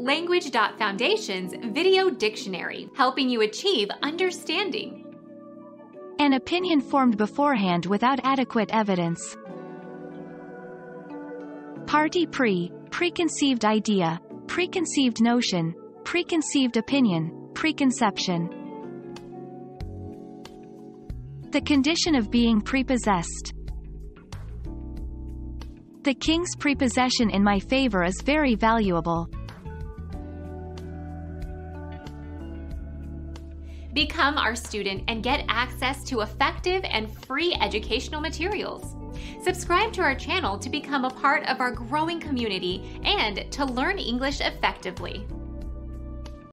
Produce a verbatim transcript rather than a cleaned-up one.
Language Foundation's Video Dictionary, helping you achieve understanding. An opinion formed beforehand without adequate evidence. Party pre, preconceived idea, preconceived notion, preconceived opinion, preconception. The condition of being prepossessed. The king's prepossession in my favor is very valuable. Become our student and get access to effective and free educational materials. Subscribe to our channel to become a part of our growing community and to learn English effectively.